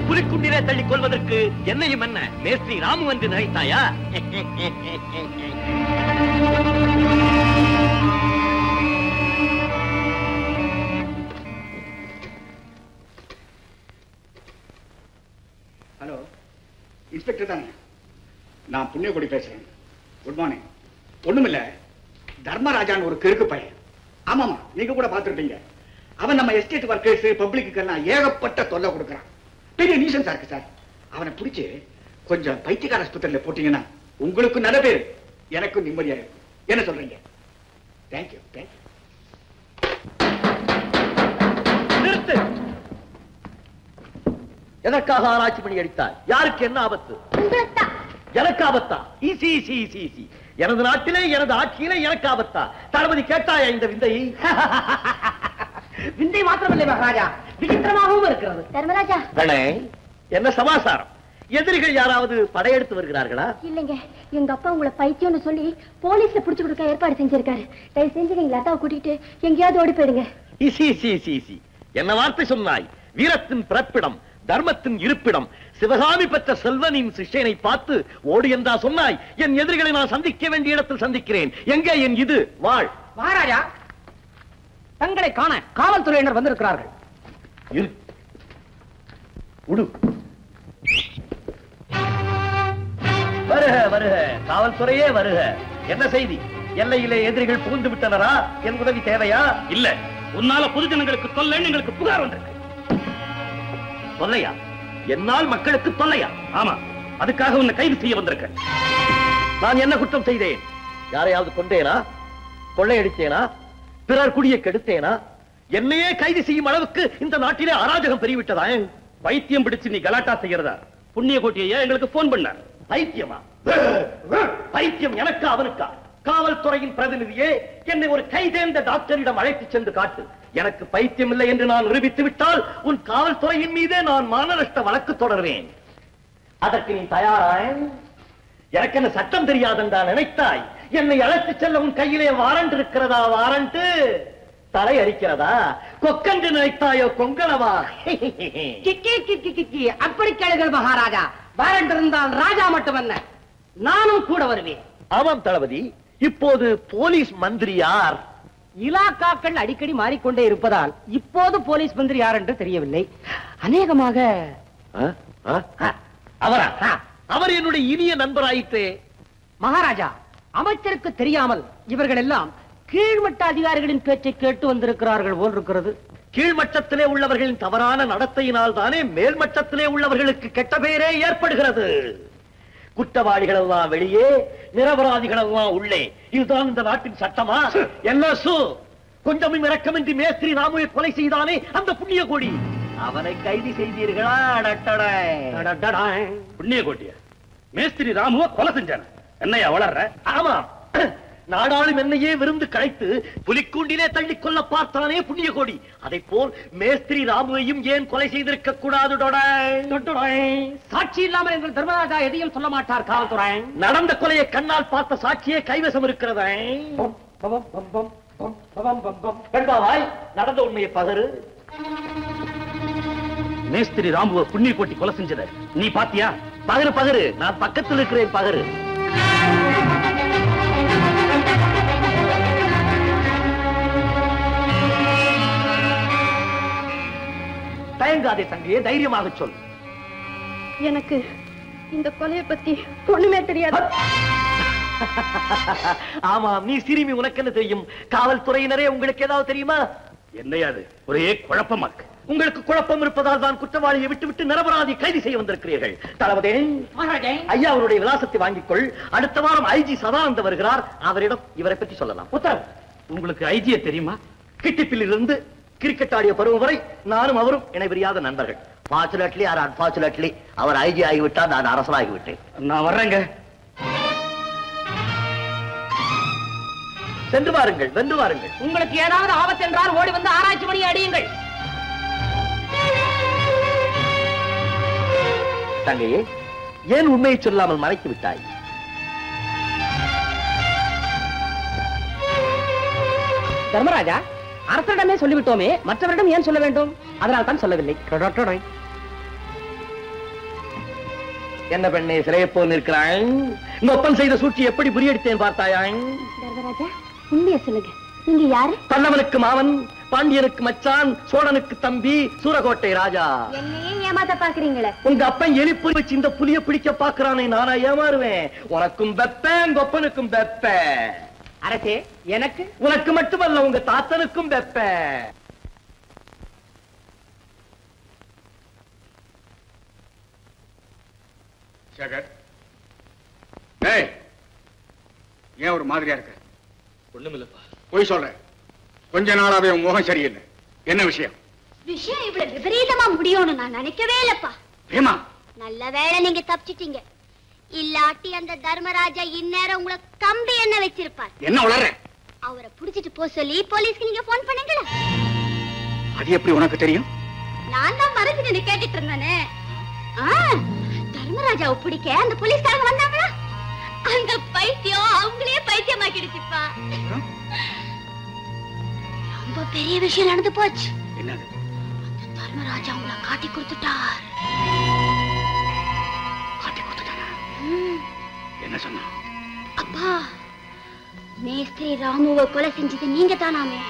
புலிக்குண்டிலே தள்ளிக் கொள்வதற்கு என்னையும் என்ன மேஸ்திரி ராமு என்று நினைத்தாயா? ஹலோ, இன்ஸ்பெக்டர் தானே? நான் புண்ணியகுடி பேசுறேன். Good morning. ஒண்ணுமில்ல, தர்மராஜான் ஒரு கிறுக்கு பையன். ஆமாமா, நீங்க கூட பார்த்துருப்பீங்க. அவன் நம்ம எஸ்டேட் ஒர்க்கர்ஸ் பப்ளிக்கு எல்லாம் ஏகப்பட்ட தொல்லை கொடுக்கறான். பெரிய நியூசன்ஸா இருக்கு சார். அவனை பிடிச்சு கொஞ்சம் பைத்தியக்கார ஆஸ்பத்திரியில போட்டீங்கன்னா உங்களுக்கு நல்ல பேரு, எனக்கும் நிம்மதியா இருக்கும். என்ன சொல்றீங்க? தேங்க்யூ. தேங்க்யூ. நிறுத்து. எதற்காக ஆராய்ச்சி பண்ணி அடித்தார்? யாருக்கு என்ன ஆபத்து? எனக்கு ஆபத்தா? எனது நாட்டிலே எனது ஆட்சியிலே எனக்கு ஆபத்தா? தளபதி கேட்டாயா இந்த விந்தையை? விந்தை மாத்திரமில்லை மகாராஜா, விசித்திரமாகவும் இருக்கிறது. தர்மராஜா, என்ன சமாசாரம்? எதிரிகள் யாராவது படையெடுத்து வருகிறார்களா? இல்லைங்க, எங்க அப்பா உங்களை பைத்தியம்னு சொல்லி போலீஸ்ல புடிச்சு கொடுக்க ஏற்பாடு செஞ்சிருக்காரு. தயவு செஞ்சு எங்க லதாவை கூட்டிட்டு எங்கேயாவது ஓடி போயிடுங்க. என்ன வார்த்தை சொன்னாய்? வீரத்தின் பிறப்பிடம், தர்மத்தின் இருப்பிடம், சிவகாமி பெற்ற செல்வனின் சிஷ்யனை பார்த்து ஓடு என்றா சொன்னாய்? என் எதிரிகளை நான் சந்திக்க வேண்டிய இடத்தில் சந்திக்கிறேன். எங்கே என் இது வாழ்? மகாராஜா, தங்களை காண காவல்துறையினர் வந்திருக்கிறார்கள். வருக வருக, காவல்துறையே வருக. என்ன செய்தி? எல்லையிலே எதிரிகள் புகுந்து விட்டனரா? என் உதவி தேவையா? இல்ல, உன்னால பொதுஜனங்களுக்கு தொல்லை, எங்களுக்கு புகார் வந்திருக்கு. தொல்லையா? என்னால் மக்களுக்கு தொல்லையா? ஆமா, அதுக்காக உன்னை கைது செய்ய வந்திருக்கேன். நான் என்ன குற்றம் செய்தேன்? யாரையாவது கொண்டேனா? கொள்ளையடித்தேனா? பிறர் குடியை கெடுத்தேனா? என்னையே கைது செய்யும் அளவுக்கு இந்த நாட்டிலே அராஜகம் பெருகிவிட்டதா? பைத்தியம் பிடிச்சு நீ கலாட்டா செய்யறதா புண்ணியகோட்டியை எங்களுக்கு போன் பண்ணார். பைத்தியமா? பைத்தியம் எனக்கா அவனுக்கா? காவல்துறையின் பிரதிநிதியே, என்னை ஒரு கைதேர்ந்த டாக்டரிடம் அழைத்து சென்று காட்டு. எனக்கு பைத்தியம் இல்லை என்று நான் நிரூபித்து விட்டால் உன் காவல்துறையின் மீதே நான் மானநஷ்ட வழக்கு தொடர்வேன். அதற்கு நீ தயாராய்? எனக்கு என்ன சட்டம் தெரியாதென்றா நினைத்தாய்? என்னை அழைத்து செல்ல உன் கையிலே வாரண்ட் இருக்கிறதா? வாரண்ட் தலை அடிக்கிறதா? கொக்கென்று நினைத்தாயோ கொங்கணவா? அப்படி கேளுங்கள் மகாராஜா. வாரண்ட் இருந்தால் ராஜா மட்டுமல்ல, நானும் கூட வருவேன். ஆமாம் தளபதி. இப்போது போலீஸ் மந்திரி யார்? இலாக்காக்கள் அடிக்கடி மாறிக்கொண்டே இருப்பதால் இப்போது போலீஸ் மந்திரி யார் என்று தெரியவில்லை. அநேகமாக அவரா? அவர் என்னுடைய இனிய நண்பராயிற்றே. மகாராஜா, அமைச்சருக்கு தெரியாமல் இவர்கள் எல்லாம் கீழ்மட்ட அதிகாரிகளின் பேச்சை கேட்டு வந்திருக்கிறார்கள் போல் இருக்கிறது. கீழ்மட்டத்திலே உள்ளவர்களின் தவறான நடத்தையினால் தானே மேல்மட்டத்திலே உள்ளவர்களுக்கு கெட்ட பெயரே ஏற்படுகிறது. குற்றவாளிகள் எல்லாம் வெளியே, நிரபராதிகள் எல்லாம் உள்ளே. இதுதான் இந்த நாட்டின் சட்டமா? என்ன கொஞ்சமும் இரக்கமின்றி மேஸ்திரி ராமுவை கொலை செய்தானே அந்த புண்ணியகோடி, அவனை கைது செய்தீர்களா? புண்ணியகோட்டியா? மேஸ்திரி ராமுவை கொலை செஞ்சான? என்னையா வளர்ற? ஆமா, நாடாளும் என்னையே விருந்து கழைத்து புலிக்கூண்டிலே தள்ளிக் கொள்ள பார்த்தானே புண்ணியகோடி. அதை போல் மேஸ்திரி ராமுவையும் ஏன் கொலை செய்திருக்க கூடாது? சாட்சி இல்லாமல் எங்கள் தர்மராஜா எதையும் சொல்ல மாட்டார் காவல்துறை. நடந்த கொலையை கண்ணால் பார்த்த சாட்சியே கைவசம் இருக்கிறதா? நடந்த உண்மையை பகரு. மேஸ்திரி ராமுவை புண்ணியகோட்டி கொலை செஞ்சத நீ பாத்தியா? பகரு பகரு, நான் பக்கத்தில் இருக்கிறேன். பகரு. தயங்காதே தங்கையே, தைரியமாக சொல். எனக்கு இந்த கொலையை பத்தி ஒண்ணுமே தெரியாது. ஆமா, நீ சிறுமி, உனக்கு என்ன தெரியும்? காவல்துறையினரே உங்களுக்கு ஏதாவது தெரியுமா? என்னையாது ஒரே குழப்பமா இருக்கு. உங்களுக்கு குழப்பம் இருப்பதால் தான் குற்றவாளியை விட்டுவிட்டு நிரபராதி கைது செய்ய வந்திருக்கிறீர்கள். தளபதி, ஐயா அவருடைய விலாசத்தை வாங்கிக்கொள். அடுத்த வாரம் ஐஜி சதானந்த வருகிறார். அவரிடம் இவரை பற்றி சொல்லலாம். உத்தரவு. உங்களுக்கு ஐஜியை தெரியுமா? கிட்டிப்பிலிருந்து கிரிக்கெட் ஆடிய பருவம் வரை நானும் அவரும் இணைபிரியாத நண்பர்கள். ஃபார்ச்சுனேட்லி ஆர் அன்பார்ச்சுனேட்லி அவர் ஐஜி ஆகிவிட்டார், நான் அரசனாகிவிட்டேன். நான் வர்றேங்க. சென்று வாருங்கள், வென்று வாருங்கள். உங்களுக்கு ஏதாவது ஆபத்து என்றால் ஓடி வந்து ஆராய்ச்சி பண்ணி அடியுங்கள். தங்கையே, ஏன் உண்மையை சொல்லாமல் மறைத்து விட்டாய்? தர்மராஜா, அரசரிடமே சொல்லிவிட்டோமே, மற்றவரிடம் ஏன் சொல்ல வேண்டும்? அதனால் தான் சொல்லவில்லை. என்ன பெண்ணே சிலையை போல் நிற்கிறாய்? இந்த ஒப்பன் செய்த சூழ்ச்சி எப்படி புரியடித்தேன் பார்த்தாயாய்? தர்மராஜா, உண்மையை சொல்லுங்க, நீங்க யாரு? பல்லவனுக்கு மாமன், பாண்டியனுக்கு மச்சான், சோழனுக்கு தம்பி, சூரகோட்டை ராஜா. என்னையே ஏமாத்த பாக்குறீங்களே. உங்க அப்பன் எலிப்புலி வச்சு இந்த புலிய பிடிக்க பாக்குறானே, நானா ஏமாறுவேன்? உனக்கும் வெப்பேன், உங்க ஒப்பனுக்கும் வெப்பேன். அரசே, எனக்கு உனக்கு மட்டுமல்ல, உங்க தாத்தனுக்கும் வெப்பேன். சேகர், ஏன் ஒரு மாதிரியா இருக்கு? ஒண்ணுமில்லப்பா. போய் சொல்றேன். கொஞ்ச நாளாவே உன் முகம் சரியில்லை. என்ன விஷயம்? விஷயம் இவ்வளவு விபரீதமா முடியும்னு நான் நினைக்கவே இல்லப்பா. பிரேமா, நல்ல வேளை நீங்க தப்பிச்சிட்டீங்க. இல்லாட்டி அந்த தர்மராஜா இந்நேரம் உங்களை கம்பி என்ன வச்சிருப்பார். என்ன உளற? அவரை புடிச்சிட்டு போ சொல்லி போலீஸ்க்கு நீங்க போன் பண்ணீங்களா? அது எப்படி உனக்கு தெரியும்? நான் தான் மறைச்சு கேட்டுட்டு இருந்தேனே. தர்மராஜாவை பிடிக்க அந்த போலீஸ்காரங்க வந்தாங்களா? அந்த பைத்தியம் அவங்களே பைத்தியமாக்கிடுச்சுப்பா. ரொம்ப பெரிய விஷயம் நடந்து போச்சு. என்னது? அந்த தர்மராஜா உங்களை காட்டி கொடுத்துட்டார். காட்டி கொடுத்துட்டானா? என்ன சொன்னா? அப்பா, மேஸ்திரி ராமுவை கொலை செஞ்சது நீங்க தானாமே?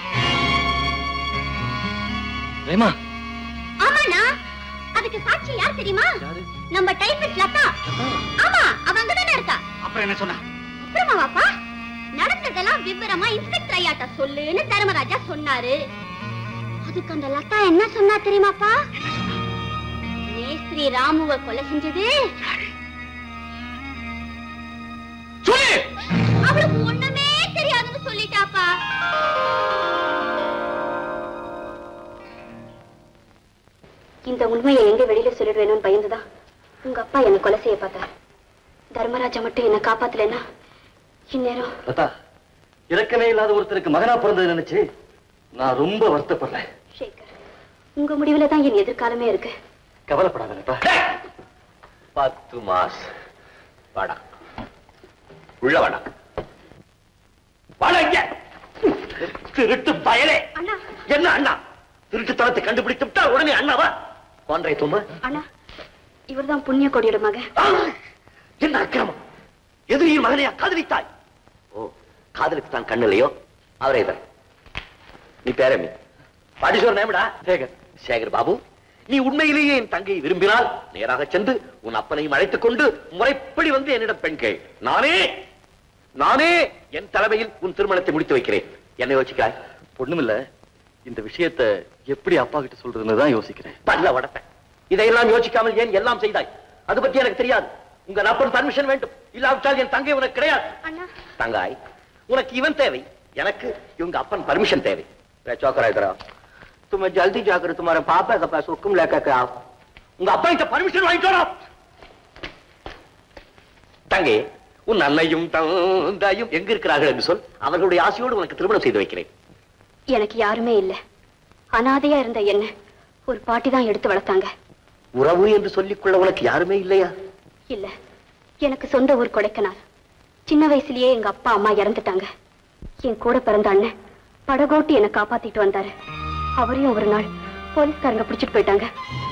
ரேமா. ஆமாண்ணா. அதுக்கு சாட்சி யார் தெரியுமா? நம்ம டைபிஸ்ட் லதா. ஆமா, அவ அங்கதானே இருக்கா. அப்புறம் என்ன சொன்னா? அப்புறமா வாப்பா, நடந்ததெல்லாம் விவரமா இன்ஸ்பெக்டர் ஐயாட்ட சொல்லுன்னு தர்மராஜா சொன்னாரு. அதுக்கு அந்த லதா என்ன சொன்னா தெரியுமாப்பா? மேஸ்திரி ராமுவை கொலை செஞ்சது அவளுக்கு ஒண்ணுமே தெரியாதுன்னு சொல்லிட்டாப்பா. இந்த உண்மையை எங்க வெளியில சொல்லிடுவேணும்னு பயந்துதான் உங்க அப்பா என்ன கொலை செய்ய பார்த்தார். தர்மராஜா மட்டும் என்ன காப்பாத்தலன்னா இந்நேரம். இலக்கமே இல்லாத ஒருத்தருக்கு மகனா பிறந்தது நினைச்சு நான் ரொம்ப வருத்தப்படுறேன். சேகர், உங்க முடிவுல தான் என் எதிர்காலமே இருக்கு. கவலைப்படாதப்பா. 10 மாசம் வாடா, உள்ள வாடா. வாடா இங்க. திருட்டு பயலே. அண்ணா. என்ன அண்ணா? திருட்டுத்தனத்தை கண்டுபிடித்து விட்டால் உடனே அண்ணாவா? கொன்றை தும்ம. அண்ணா, இவர்தான் புண்ணிய கொடியோட மகன். என்ன அக்கிரமம்! எதிரியின் மகனையா காதலித்தாய்? ஓ, காதலுக்கு தான் கண்ணிலையோ? அவரே தான். நீ பேரமி பாடீஸ்வரர் நேமடா? சேகர். சேகர் பாபு, நீ உண்மையிலேயே என் தங்கையை விரும்பினால் நேராக சென்று உன் அப்பனையும் அழைத்துக் கொண்டு முறைப்படி வந்து என்னிடம் பெண் கேள். நானே என் தலைமையில் உன் திருமணத்தை முடித்து வைக்கிறேன். என்ன யோசிக்கிறாய்? ஒண்ணுமில்ல, இந்த விஷயத்தை எப்படி அப்பா கிட்ட சொல்றதுன்னு தான் யோசிக்கிறேன். பல்ல வடப்பேன். இதையெல்லாம் யோசிக்காமல் ஏன் எல்லாம் செய்தாய்? அது பற்றி எனக்கு தெரியாது. உங்க அப்பன் பர்மிஷன் வேண்டும். இல்லாவிட்டால் என் தங்கை உனக்கு கிடையாது. தங்காய், உனக்கு இவன் தேவை, எனக்கு இவங்க அப்பன் பர்மிஷன் தேவை. तुम्हें जल्दी जाकर तुम्हारे पापा का पास हुक्म लेकर आओ. உங்க அப்பா கிட்ட பர்மிஷன் வாங்கிட்டு வா. தங்கை, உன் அன்னையும் தந்தையும் எங்க இருக்கிறார்கள் என்று சொல். அவர்களுடைய ஆசையோடு உனக்கு திருமணம் செய்து வைக்கிறேன். எனக்கு யாருமே இல்ல. அனாதையா இருந்த என்ன ஒரு பாட்டி தான் எடுத்து வளர்த்தாங்க. உறவு என்று சொல்லிக்கொள்ள உனக்கு யாருமே இல்லையா? இல்ல, எனக்கு சொந்த ஊர் கொடைக்கானல். சின்ன வயசுலயே எங்க அப்பா அம்மா இறந்துட்டாங்க. என் கூட பிறந்த அண்ணன் படகோட்டி என்ன காப்பாத்திட்டு வந்தாரு. அவரையும் ஒரு நாள் போலீஸ்காரங்க பிடிச்சிட்டு போயிட்டாங்க.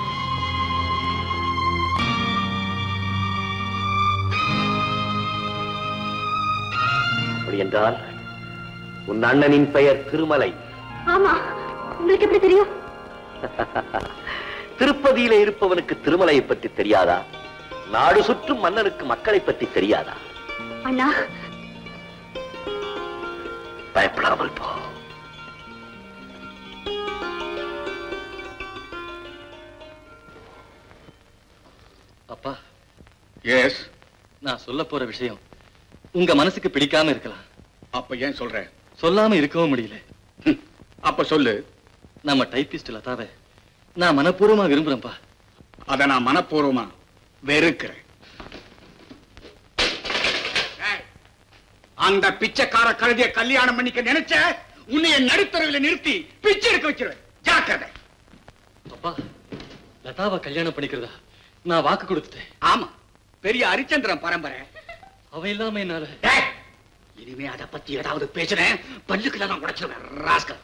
அப்படி என்றால் உன் அண்ணனின் பெயர் திருமலை. ஆமா, உங்களுக்கு எப்படி தெரியும்? திருப்பதியிலே இருப்பவனுக்கு திருமலையை பற்றி தெரியாதா? நாடு சுற்றும் மன்னனுக்கு மக்களை பற்றி தெரியாதா? அண்ணா, பயப்படாமல் போ. அப்பா, எஸ். நான் சொல்ல போற விஷயம் உங்க மனசுக்கு பிடிக்காம இருக்கலாம். அப்ப ஏன் சொல்ற? சொல்லாம இருக்கவும் முடியல. அப்ப சொல்லு. நம்ம டைபிஸ்ட் லதாவை நான் மனப்பூர்வமா விரும்புறேன்ப்பா. அத நான் மனப்பூர்வமா வெறுக்கிறேன். அந்த பிச்சைக்கார கழுதிய கல்யாணம் பண்ணிக்க நினைச்ச உன்னைய நடுத்தரவில் நிறுத்தி பிச்சை எடுக்க வச்சிருவேன். ஜாக்கிரதை. அப்பா, லதாவை கல்யாணம் பண்ணிக்கிறதா நான் வாக்கு கொடுத்துட்டேன். ஆமா, பெரிய ஹரிச்சந்திரன் பரம்பரை. அவ இல்லாம என்னால. இனிமே அதை பத்தி ஏதாவது பேசுறேன், பல்லுக்குள்ள நான் உடைச்சிருவேன். ராஸ்கல்.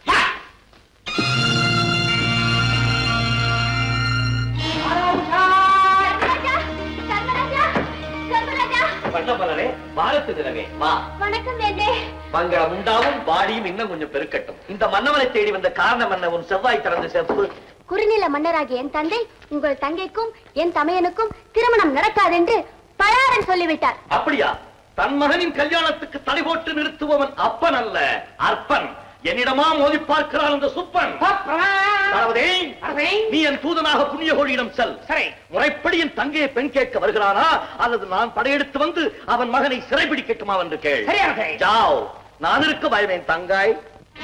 தர்மராஜா, தர்மராஜா. மகத்து நிலவே வா. வணக்கம் வேண்டே. மங்களம் உண்டாவும், பாடியும் இன்னும் கொஞ்சம் பெருக்கட்டும். இந்த மன்னவனை தேடி வந்த காரணம் என்ன? உன் செவ்வாய் திறந்த செப்பு. குறுநில மன்னராகிய என் தந்தை உங்கள் தங்கைக்கும் என் தமையனுக்கும் திருமணம் நடக்காது என்று பலாரன் சொல்லிவிட்டார். அப்படியா? தன் மகனின் கல்யாணத்துக்கு தடை போட்டு நிறுத்துபவன் அப்பன் அல்ல, அற்பன். என்னிடமா மோதி பார்க்கிறான் அந்த சுப்பன். நீ என் தூதனாக புண்ணியகோடியிடம் செல். சரி, முறைப்படி என் தங்கையை பெண் கேட்க வருகிறானா அல்லது நான் படையெடுத்து வந்து அவன் மகனை சிறைபிடிக்கட்டுமா என்று கேள். ஜாவ், நான் இருக்க பயவேன் தங்காய்.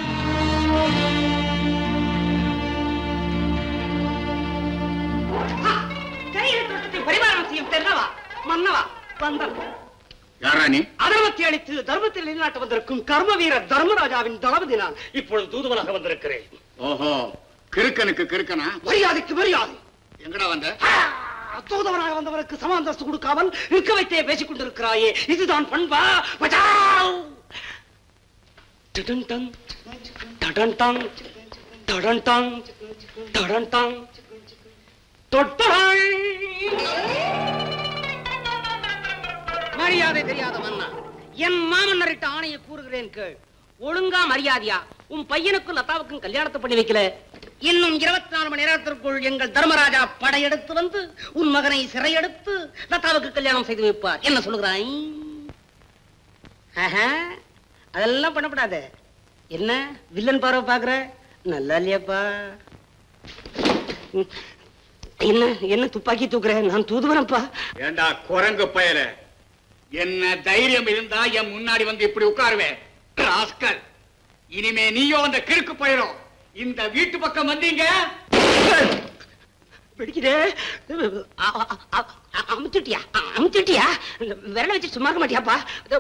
பரிமாணம் செய்யும் தென்னவா மன்னவா வந்தன். அதர்மத்தை அளித்து தர்மத்தில் நிலைநாட்ட வந்திருக்கும் கர்ம வீரர் தர்மராஜாவின் தளபதி நான் இப்பொழுது தூதுவனாக வந்திருக்கிறேன். ஓஹோ, கிறுக்கனுக்கு கிறுக்கனா? மரியாதைக்கு மரியாதை. எங்கடா வந்த? தூதுவனாக வந்தவருக்கு சமாந்தஸ்து கொடுக்காமல் இருக்க வைத்தே பேசிக் கொண்டிருக்கிறாயே, இதுதான் பண்பா? மரியாதை தெரியாத மன்னா, என் மாமன்னரிட்ட ஆணையை கூறுகிறேன் கேள். ஒழுங்கா மரியாதையா உன் பையனுக்கும் லதாவுக்கும் கல்யாணத்தை பண்ணி வைக்கல, இன்னும் 24 மணி நேரத்திற்குள் எங்கள் தர்மராஜா படையெடுத்து வந்து உன் மகனை சிறையெடுத்து லதாவுக்கு கல்யாணம் செய்து வைப்பார். என்ன சொல்லுகிறாய்? அதெல்லாம் பண்ணப்படாது. என்ன வில்லன் பார்வை பாக்குற? நல்லா இல்லையாப்பா? என்ன என்ன துப்பாக்கி தூக்குற? நான் தூதுவனப்பா. ஏண்டா குரங்கு பயல, என்ன தைரியம் இருந்தா என் முன்னாடி வந்து இப்படி உட்காருவேன். ராஸ்கல், இனிமே நீயோ அந்த கிறுக்கு பயலும் இந்த வீட்டு பக்கம் வந்தீங்க பிடிக்குதே. அமுத்திட்டியா அமுத்திட்டியா? விரல வச்சு சும்மா இருக்க மாட்டியாப்பா?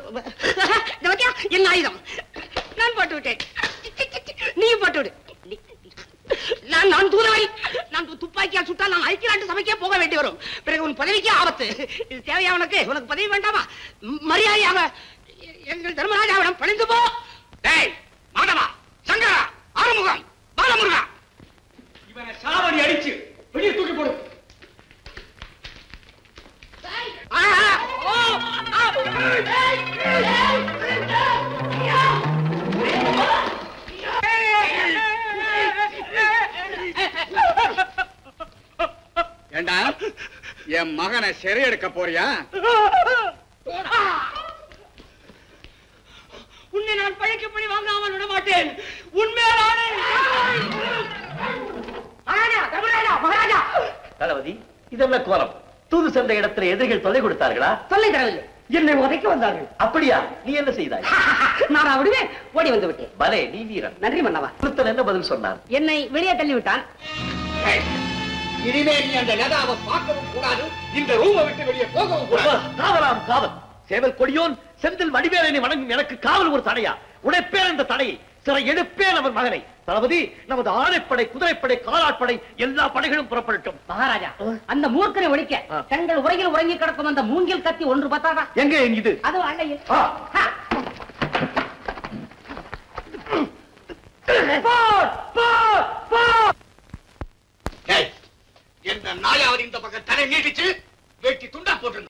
என்ன ஆயுதம்? நான் போட்டு விட்டேன், நீ போட்டு விடு. நான் தூதுவரை. நான் துப்பாக்கியால் சுட்டால் நான் ஐக்கிய நாட்டு சபைக்கே போக வேண்டி வரும். பிறகு உன் பதவிக்கே ஆபத்து. இது தேவையா உனக்கு? உனக்கு பதவி வேண்டாமா? மரியாதையாக எங்கள் தர்மராஜாவிடம் பணிந்து போ. டேய் மாதவா, சங்கரா, ஆறுமுகம், பாலமுருகா, இவனை சாவடி அடிச்சு வெளியே தூக்கி போடு. ஏண்டா என் மகனை சிறை எடுக்க போறியா? உன்னை நான் பழைக்கப்படி வாங்காமல் விட மாட்டேன். உண்மையான தளபதி, இதென்ன கோலம்? தூது சென்ற இடத்துல எதிரிகள் தொல்லை கொடுத்தார்களா? தொல்லை தரவில்லை, என்னை உதைக்க வந்தார்கள். அப்படியா? நீ என்ன செய்தாய்? நான் விடுவேன், ஓடி வந்து விட்டேன். பலே, நீ வீரன். நன்றி மன்னவா. ஒருத்தன் என்ன பதில் சொன்னான்? என்னை வெளியே தள்ளி விட்டான். இனிமே நீ அந்த லதாவை பார்க்கவும் கூடாது, இந்த ரூமை விட்டு வெளியே போகவும் கூடாது. காவலாம் காவல். சேவல் கொடியோன் செந்தில் வடிவேலனை வணங்கும் எனக்கு காவல் ஒரு தடையா? உடைப்பேன் அந்த தடையை, சிறை எடுப்பேன் அவன் மகனை. தளபதி, நமது ஆணைப்படை, குதிரைப்படை, காலாட்படை எல்லா படைகளும் புறப்படட்டும். மகாராஜா, அந்த மூர்க்கனை ஒழிக்க தங்கள் உரையில் உறங்கி கிடக்கும் அந்த மூங்கில் கத்தி ஒன்று பத்தாதா? எங்க இது? அது அண்டையில். எந்த நாயாவது இந்த பக்கம் தலை நீட்டிச்சு வெட்டி துண்டா போட்டு